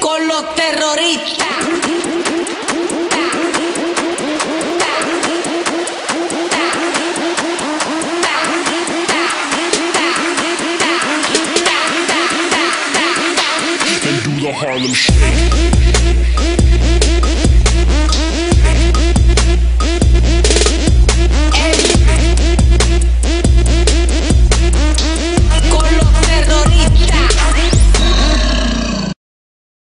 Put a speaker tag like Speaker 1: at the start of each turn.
Speaker 1: con los terroristas.
Speaker 2: And do the Harlem Shake.